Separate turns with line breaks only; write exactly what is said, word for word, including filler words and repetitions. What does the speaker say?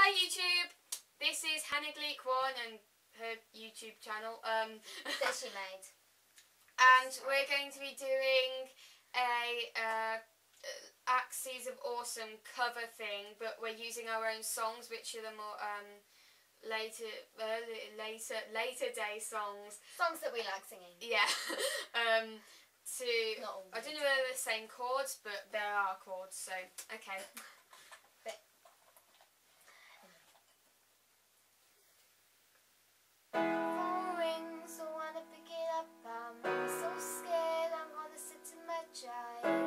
Hi YouTube, this is Hannah Gleek one and her YouTube channel um,
that she made.
And we're going to be doing a uh, Axes of Awesome cover thing, but we're using our own songs, which are the more um, later, early, later, later day songs.
Songs that we like singing.
Yeah. um, to
Not all
I don't know whether they're the same chords, but there are chords. So okay.
But phone rings, I wanna pick it up. I'm so scared I'm gonna sit in my chair.